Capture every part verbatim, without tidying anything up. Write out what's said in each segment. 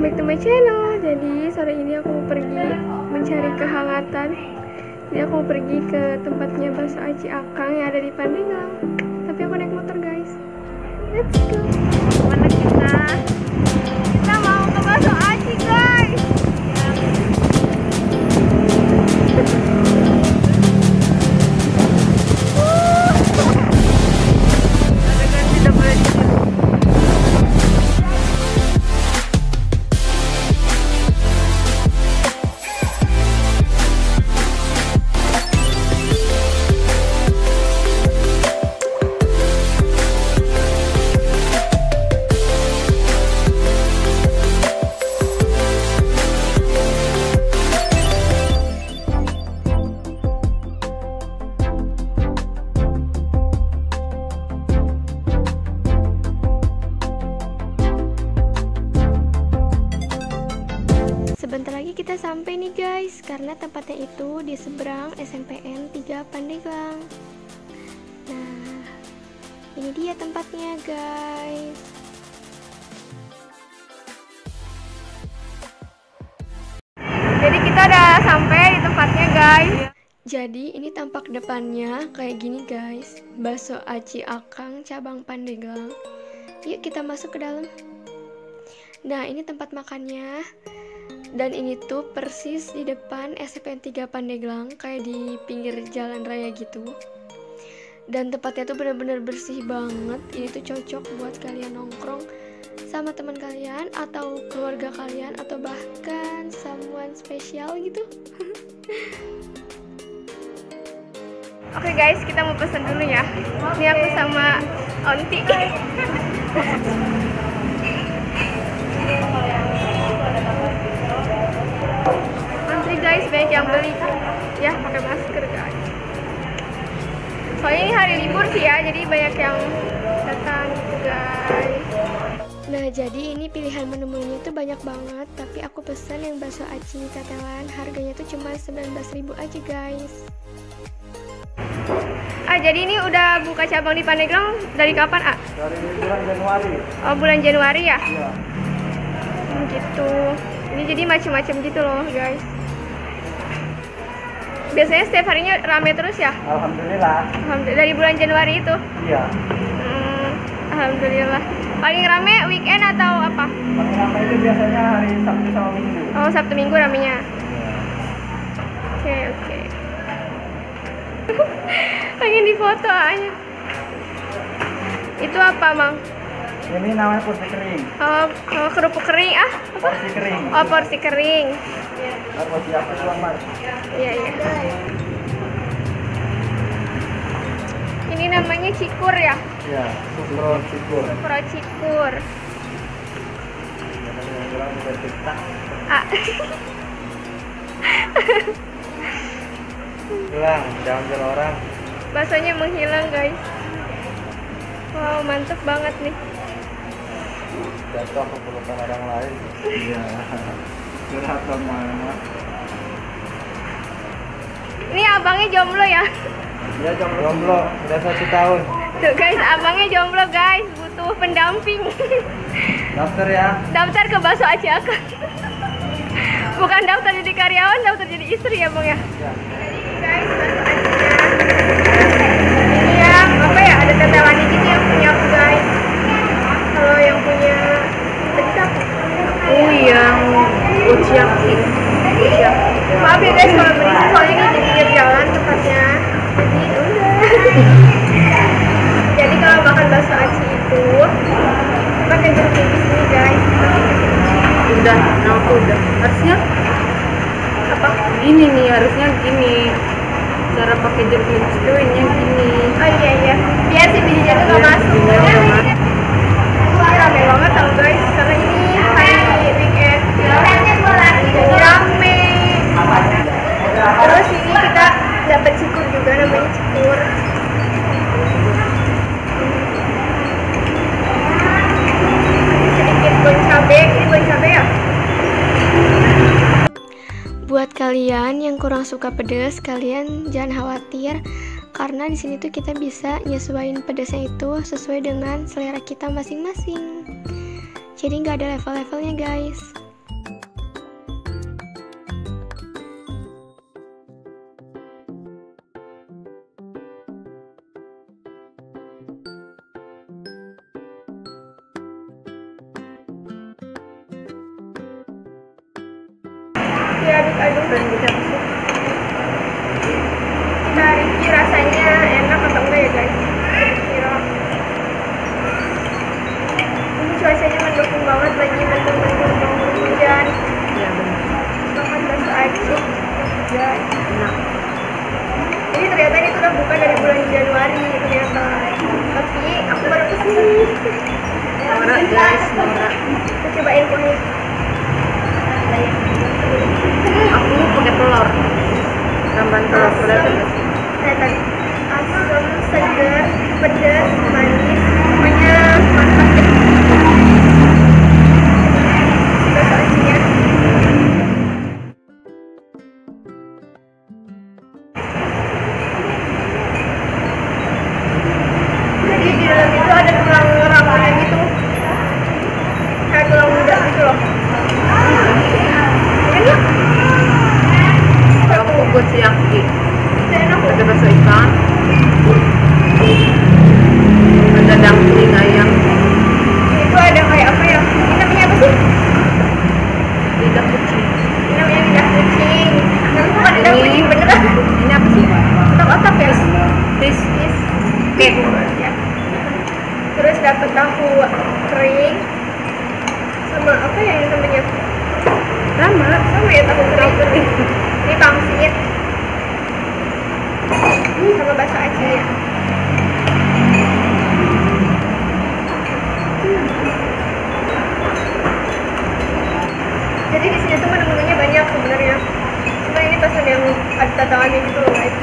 back to my channel. Jadi sore ini aku mau pergi mencari kehangatan. Jadi aku mau pergi ke tempatnya bakso Aci Akang yang ada di Pandeglang. Tapi aku naik motor guys. Let's go. Mana kita? Kita mau ke bakso Aci guys. Sebentar lagi kita sampai nih guys, karena tempatnya itu di seberang S M P N tiga Pandeglang. Nah, ini dia tempatnya guys. Jadi kita udah sampai di tempatnya guys. Jadi ini tampak depannya kayak gini guys, bakso Aci Akang cabang Pandeglang. Yuk kita masuk ke dalam. Nah ini tempat makannya. Dan ini tuh persis di depan S M P N tiga Pandeglang, kayak di pinggir jalan raya gitu. Dan tempatnya tuh bener-bener bersih banget. Ini tuh cocok buat kalian nongkrong sama teman kalian atau keluarga kalian atau bahkan someone spesial gitu. Oke guys, kita mau pesen dulu ya. Ini aku sama Onti. Antri guys, banyak yang beli ya, pakai masker guys. Soalnya ini hari libur sih ya, jadi banyak yang datang gitu guys. Nah jadi ini pilihan menu-menunya tuh banyak banget, tapi aku pesen yang bakso aci tetelan. Harganya tuh cuma sembilan belas ribu aja guys. Ah jadi ini udah buka cabang di Pandeglang dari kapan ah? Dari bulan Januari. Oh bulan Januari ya? Iya. Hmm, gitu. Ini jadi macam-macam gitu loh guys. Biasanya setiap harinya rame terus ya? Alhamdulillah. Alhamdulillah dari bulan Januari itu? Iya. Hmm, Alhamdulillah. Paling rame weekend atau apa? Paling rame itu biasanya hari Sabtu sama Minggu. Oh Sabtu Minggu ramenya. Iya. Oke oke. Pengen difoto aja. Itu apa Mang? Ini namanya porsi kering. Oh, oh kerupuk kering ah? Apa? Porsi kering. Oh porsi kering. Nah, porsi apa doang mas? Iya iya. Ini namanya cikur ya? Iya. Sukro cikur. Sukro cikur. Yang bilang udah tiktak. Ah. Hilang, diambil orang. Baksonya menghilang guys. Wow mantep banget nih. Jatuh ke pelukan orang lain. Iya. Curhat dong mama. Ini abangnya jomblo ya? Iya jomblo. Jomblo, udah satu tahun. Tuh guys, abangnya jomblo guys, butuh pendamping. Daftar ya. Daftar ke bakso Aci Akang. Bukan daftar jadi karyawan, daftar jadi istri ya bang ya? Ya. Guys, bakso Acinya. Ini yang apa ya? Ada tetelannya gitu yang punya aku guys. Kalau yang punya tadi siapa? Oh yang Uchiaki. Ya. Maaf ya guys kalau berisik, soalnya ini di pinggir jalan tempatnya. Jadi udah. Jadi kalau makan bakso aci itu pakai jeruk nipis ini guys. Udah, nah aku udah. Harusnya Apa? gini nih, harusnya gini. Cara pakai jeruk nipis itu ini gini. Oh iya iya. Biar si bijinya tuh gak masuk. Bijinya nggak masuk. Ini rame banget tau guys, karena ini hari weekend. Jadi rame. Terus ini kita dapat cikur juga, namanya cikur. Sedikit bon cabe, ini bon cabe ya? Buat kalian yang kurang suka pedas, kalian jangan khawatir karena di sini tuh kita bisa nyesuaiin pedasnya itu sesuai dengan selera kita masing-masing. Jadi nggak ada level-levelnya guys. diaduk-aduk dan kita kita review rasanya enak atau enggak ya guys. Kira ini cuacanya mendukung banget, lagi mendung-mendung mau hujan. Ya benar. Makan bakso aci ya Enak. ini ternyata ini sudah buka dari bulan Januari ternyata, tapi aku baru kesini. Norak guys, norak. Aku cobain kulit. Hmm, aku pakai telur. Tambahan telur telur terus. Kelihatan asam, segar, pedas, manis, pokoknya mantap deh. Bakso acinya. Jadi di dalam itu ada tulang ramanya gitu, kayak tulang muda gitu loh. Enak. Kalau aku buat suyaki. Itu enak. Ada bakso ikan. Ada dumpling ayam. Itu ada kayak apa ya? Ini namanya apa sih? Lidah kucing. Ini namanya lidah kucing. Tapi bukan lidah Ini- kucing beneran. Ini apa sih? Otak-otak ya? Fish Yes. cake. Ya. Terus dapat tahu kering sama apa ya yang namanya? Sama. Sama ya tahu kering. Ini pangsit. Sama bakso aci ya. Jadi di sini tuh menu-menunya banyak sebenarnya. Cuma ini pesan yang ada tataannya gitu loh guys.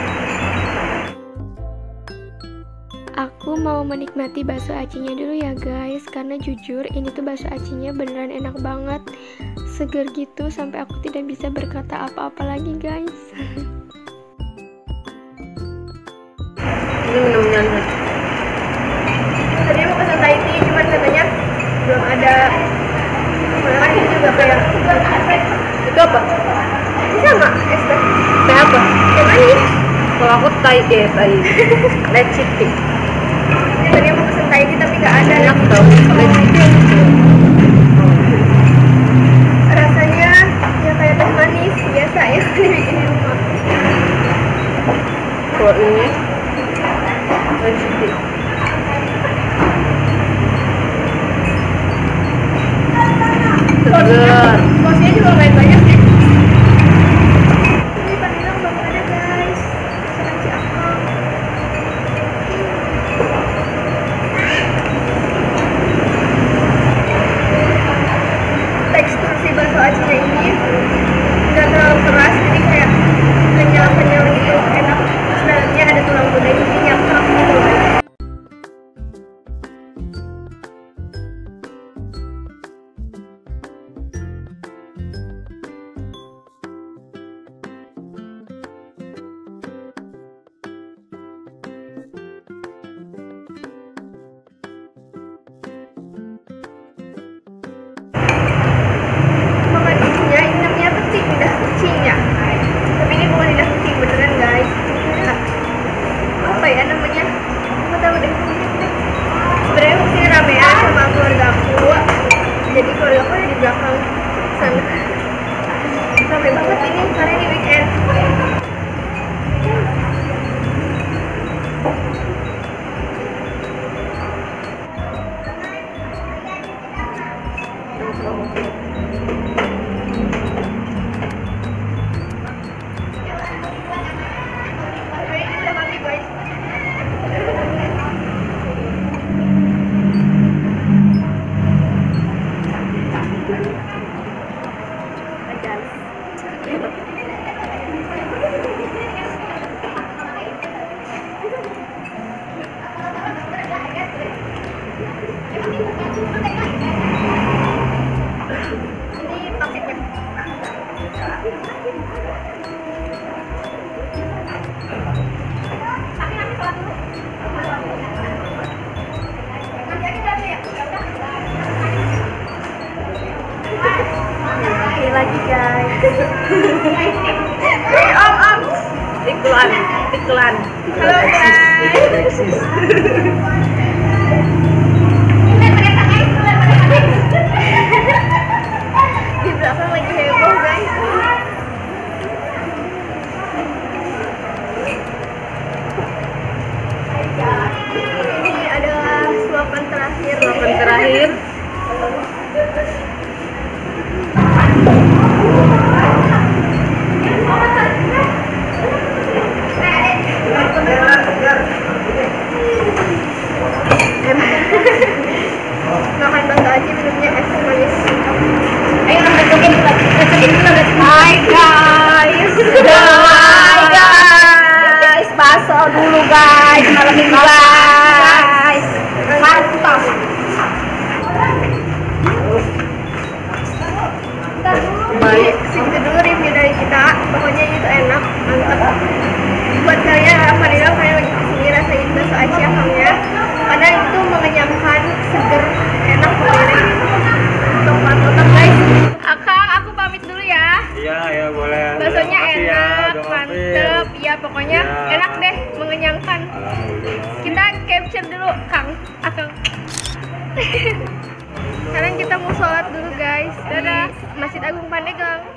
Aku mau menikmati bakso acinya dulu ya guys, karena jujur ini tuh bakso acinya beneran enak banget, seger gitu sampai aku tidak bisa berkata apa-apa lagi guys. Ini menu-menunya nih. Tadi mau pesan Thai tea, cuman katanya belum ada. Malah ini juga kayak Itu apa? ini sama es teh. Teh apa? Yang manis. Kalau aku Thai eh Thai. Lecit tea. Ini tadi mau pesan Thai tea tapi nggak ada. Enak tau. Lecit tea. Rasanya ya kayak teh manis biasa ya dibikin di rumah. Kalau ini lecit tea. Segar. Porsinya juga lumayan banyak sih. Ini panilang baru ada guys. Bakso aci akang. Tekstur si bakso acinya ini nggak terlalu keras, jadi kayak kenyal-kenyal gitu, enak. Terus dalamnya ada tulang muda jadi nyangkap gitu loh. Makan ininya, ini namanya apa sih? Lidah kucing ya? Tapi ini bukan lidah kucing beneran guys. Nah, apa ya namanya? Aku tahu deh. Sebenarnya aku sini ramean sama keluarga aku. Jadi keluarga aku ada di belakang sana. Rame banget ini karena ini weekend. Ini udah mati guys. Ini pangsitnya. Ini lagi guys. Eh om om. Iklan, iklan. Halo guys. Di belakang lagi heboh guys. nih guys. Mantap. Baik, segitu dulu review dari kita. Pokoknya itu enak, mantap. Buat kalian apa nih kalian lagi kesini rasain bakso aci akangnya, karena itu mengenyangkan, seger, enak pokoknya. Untuk mantap guys. Akang, aku pamit dulu ya. Iya, ya boleh. Baksonya Makasih ya, enak, udah mampir. mantep. Ya pokoknya Ya. enak deh, mengenyangkan. Alhamdulillah. Kita capture dulu, Kang, Akang. Sekarang kita mau sholat dulu guys. Dadah. Masjid Agung Pandeglang.